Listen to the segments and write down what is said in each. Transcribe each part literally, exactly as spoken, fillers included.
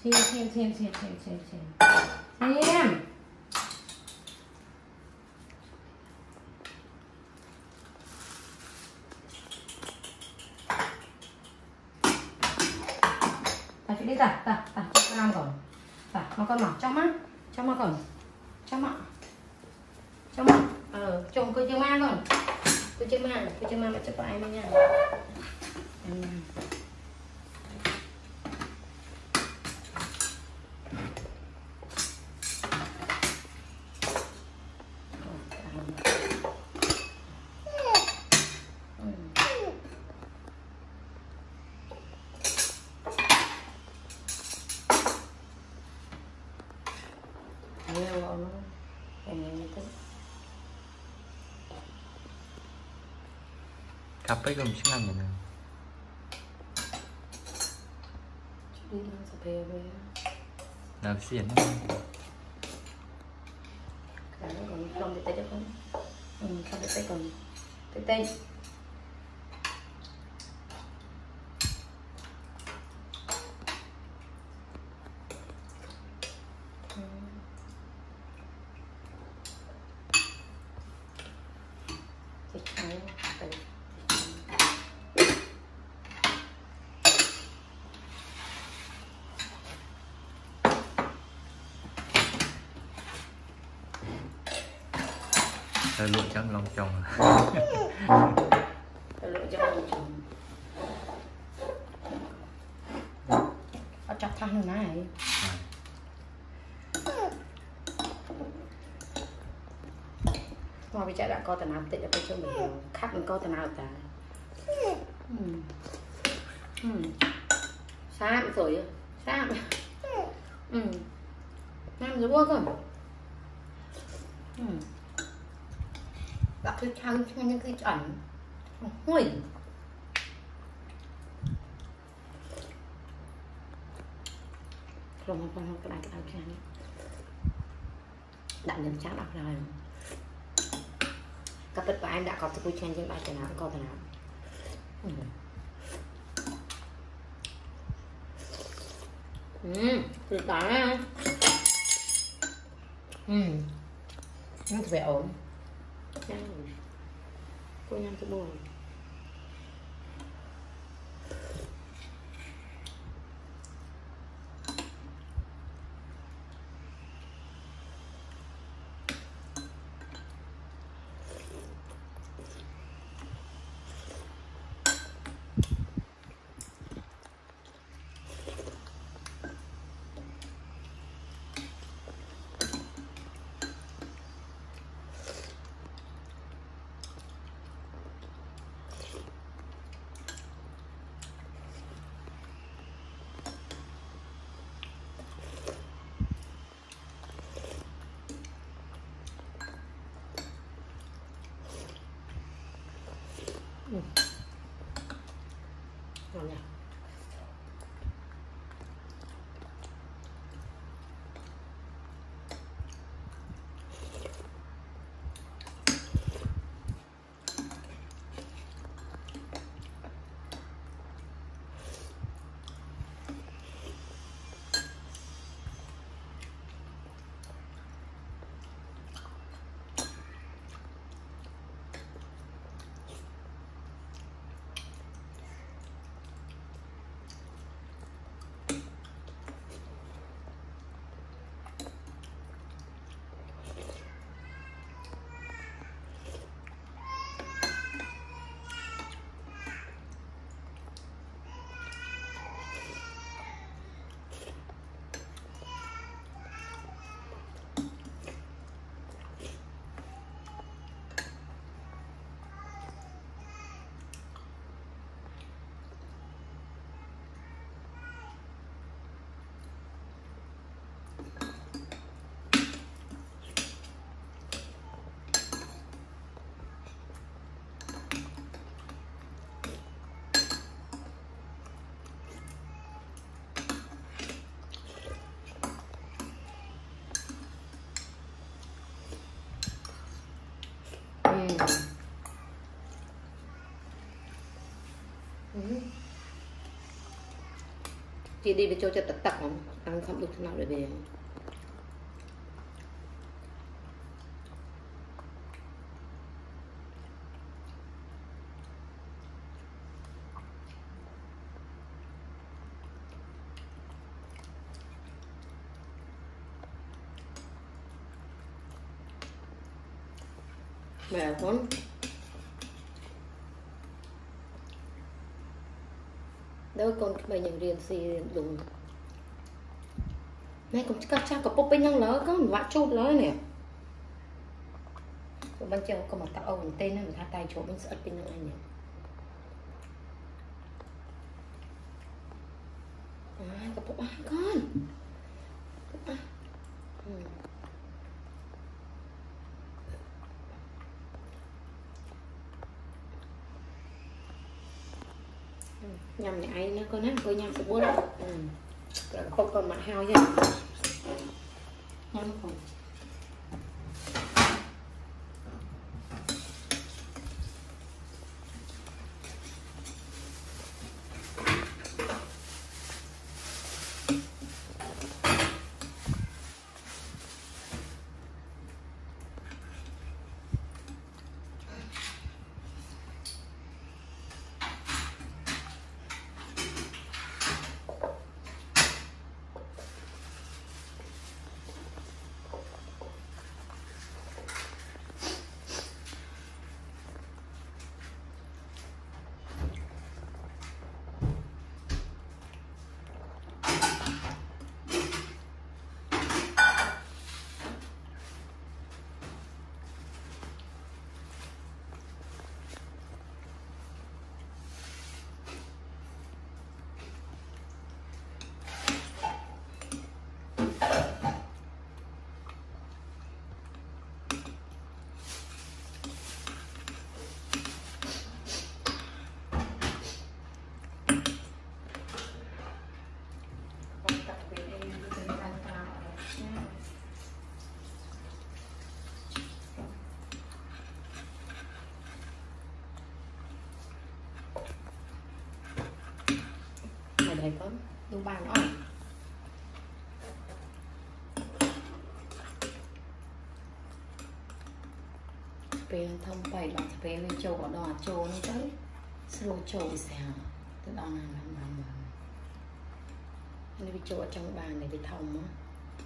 Xem xem xem xem xem xem xem xem. Ta đi ta ta ta cho năm còn ta mà con mặc trong mắt trong mắt còn trong mắt trong mắt ờ trông coi chưa ma còn coi chưa ma coi chưa ma mà chấp ai nha. 갑자기 음식 나면은 Judy sẽ về về nào xiên cái nó còn không để tay cho con ừ, không để tay còn tay tay Rồi lụi trong lòng chồng. Rồi lụi trong lòng chồng. Ở chọc thằng này. Mà bây giờ đã có tờ nào tệ cho cho mình khác mình có tờ nào ta. Ừ. Ừ. Sao rồi sao? Ừ. Nam rồi quá cơ. Ừ. Bạn cứ trăng cho những cái ảnh hôi rồi không không cái này cái đầu trắng đã nhấn trắng đọc rồi các tất cả em đã có cái chen trên bài nào có thể nào. Ừ được đó. Ừ nó phải ổn. Cô nhăn cái bồn. Ừ. Ngon nhỉ. chị đi về chỗ cho tật tật không ăn không được thế nào để về mẹ con đâu con bây giờ riêng gì dùng này cũng các cha có bốc bên năng lớn có một vạn chút lớn nè của ban châu có một tạo âu tên này người ta tay chỗ bên sợ bên năng này nè à, có bốc ai con à. Ừ. Nhầm này ai nó con á coi nhầm sẽ buồn ừ. Không còn mặt hao nha nhầm không này có đu bàn đó về thông bảy bạn về lên châu bỏ đỏ châu nó tới slow châu thì sao từ đó là làm làm anh đi châu ở trong bàn để bị thông á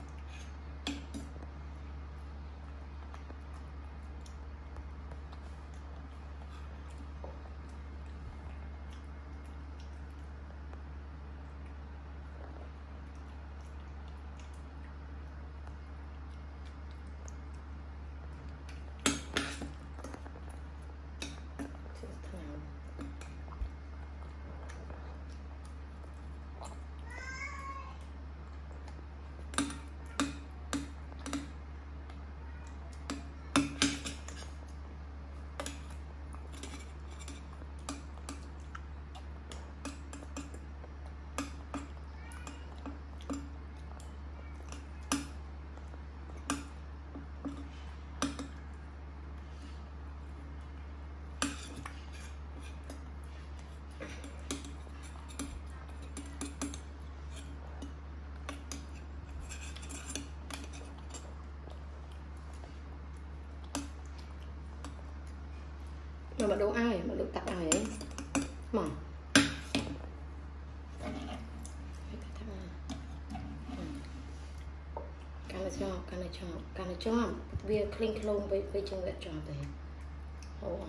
mà mà đâu ai mà đâu tặng ai ấy mà cái này cho cái này cho cái này cho bia clean clone với với trong vẹt cho về